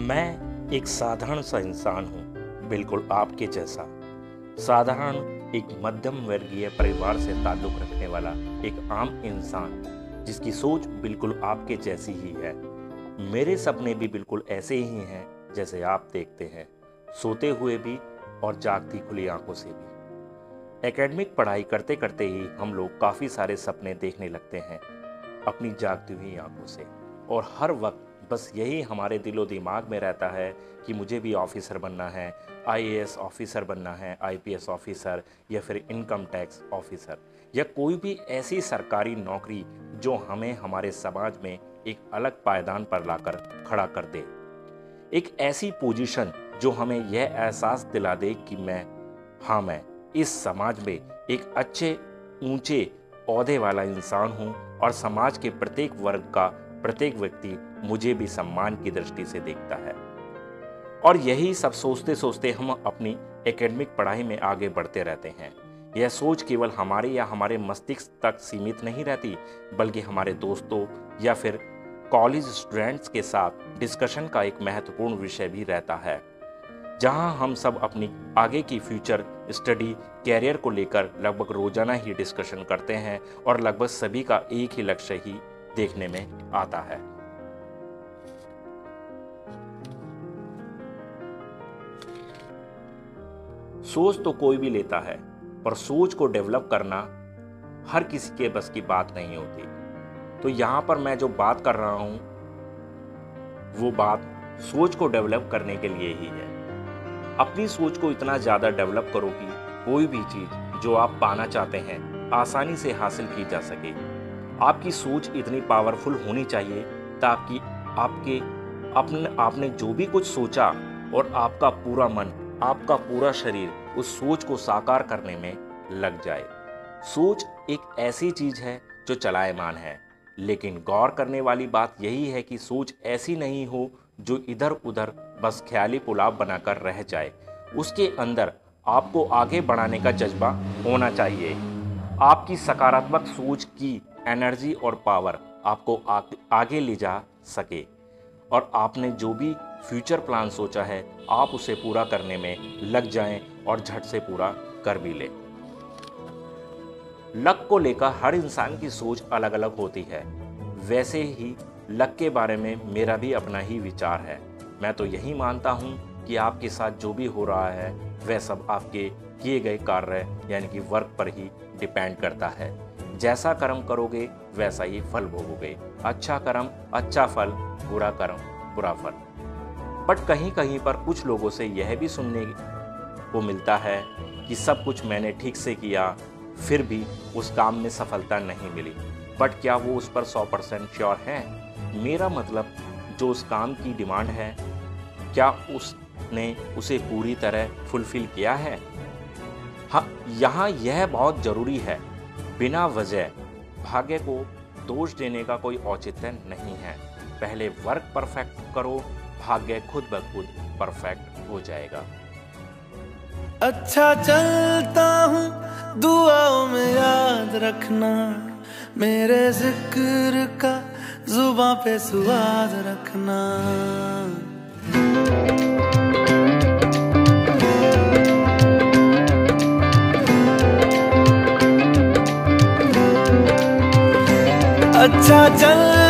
मैं एक साधारण सा इंसान हूँ, बिल्कुल आपके जैसा। साधारण एक मध्यम वर्गीय परिवार से ताल्लुक़ रखने वाला एक आम इंसान, जिसकी सोच बिल्कुल आपके जैसी ही है। मेरे सपने भी बिल्कुल ऐसे ही हैं जैसे आप देखते हैं, सोते हुए भी और जागती खुली आंखों से भी। एकेडमिक पढ़ाई करते करते ही हम लोग काफ़ी सारे सपने देखने लगते हैं अपनी जागती हुई आंखों से, और हर वक्त बस यही हमारे दिलो दिमाग में रहता है कि मुझे भी ऑफिसर बनना है, आईएएस ऑफिसर बनना है, आईपीएस ऑफिसर, या फिर इनकम टैक्स ऑफिसर, या कोई भी ऐसी सरकारी नौकरी जो हमें हमारे समाज में एक अलग पायदान पर लाकर खड़ा कर दे। एक ऐसी पोजीशन जो हमें यह एहसास दिला दे कि मैं इस समाज में एक अच्छे ऊंचे ओहदे वाला इंसान हूं, और समाज के प्रत्येक वर्ग का प्रत्येक व्यक्ति मुझे भी सम्मान की दृष्टि से देखता है। और यही सब सोचते सोचते हम अपनी एकेडमिक पढ़ाई में आगे बढ़ते रहते हैं। यह सोच केवल हमारे या हमारे मस्तिष्क तक सीमित नहीं रहती, बल्कि हमारे दोस्तों या फिर कॉलेज स्टूडेंट्स के साथ डिस्कशन का एक महत्वपूर्ण विषय भी रहता है, जहां हम सब अपनी आगे की फ्यूचर स्टडी कैरियर को लेकर लगभग रोजाना ही डिस्कशन करते हैं, और लगभग सभी का एक ही लक्ष्य ही देखने में आता है। सोच तो कोई भी लेता है, पर सोच को डेवलप करना हर किसी के बस की बात नहीं होती। तो यहाँ पर मैं जो बात कर रहा हूँ वो बात सोच को डेवलप करने के लिए ही है। अपनी सोच को इतना ज़्यादा डेवलप करो कि कोई भी चीज़ जो आप पाना चाहते हैं आसानी से हासिल की जा सके। आपकी सोच इतनी पावरफुल होनी चाहिए ताकि आपने जो भी कुछ सोचा और आपका पूरा मन, आपका पूरा शरीर उस सोच को साकार करने में लग जाए। सोच एक ऐसी चीज है जो चलायमान है, लेकिन गौर करने वाली बात यही है कि सोच ऐसी नहीं हो जो इधर उधर बस ख्याली पुलाव बनाकर रह जाए। उसके अंदर आपको आगे बढ़ाने का जज्बा होना चाहिए। आपकी सकारात्मक सोच की एनर्जी और पावर आपको आगे ले जा सके, और आपने जो भी फ्यूचर प्लान सोचा है आप उसे पूरा करने में लग जाएं और झट से पूरा कर भी लें। लक को लेकर हर इंसान की सोच अलग अलग होती है, वैसे ही लक के बारे में मेरा भी अपना ही विचार है। मैं तो यही मानता हूँ कि आपके साथ जो भी हो रहा है वह सब आपके किए गए कार्य यानी कि वर्क पर ही डिपेंड करता है। जैसा कर्म करोगे वैसा ही फल भोगोगे। अच्छा कर्म अच्छा फल, बुरा कर्म बुरा फल। बट कहीं कहीं पर कुछ लोगों से यह भी सुनने को मिलता है कि सब कुछ मैंने ठीक से किया फिर भी उस काम में सफलता नहीं मिली। बट क्या वो उस पर 100% श्योर है? मेरा मतलब जो उस काम की डिमांड है, क्या उसने उसे पूरी तरह फुलफिल किया है? हाँ, यहाँ यह बहुत ज़रूरी है। बिना वजह भाग्य को दोष देने का कोई औचित्य नहीं है। पहले वर्क परफेक्ट करो, भाग्य खुद ब खुद परफेक्ट हो जाएगा। अच्छा चलता हूँ दुआओं में याद रखना, मेरे जिक्र का जुबां पे स्वाद रखना। अच्छा चल